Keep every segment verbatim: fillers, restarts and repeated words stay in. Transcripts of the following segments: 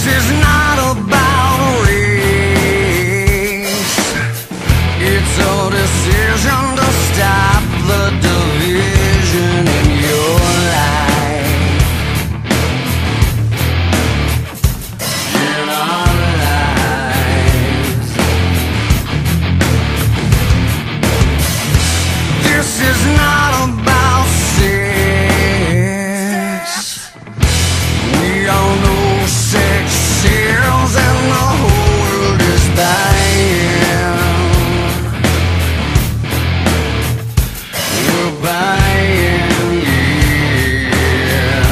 This is not about race. It's a decision to stop the division in your life, in our lives. This is not about sex. We all know sex sells and the whole world is buying. We're buying, yeah.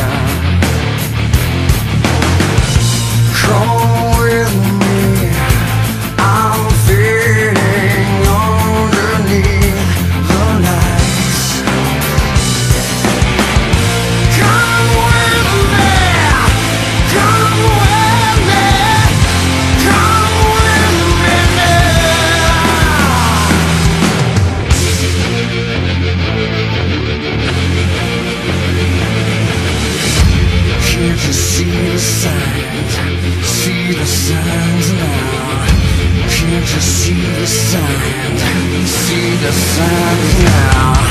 Come with me, I'm fading underneath the lights. Come with me, come with me, come with me now. Can't you see the signs? See the signs now. Can't you see the signs? See the signs now.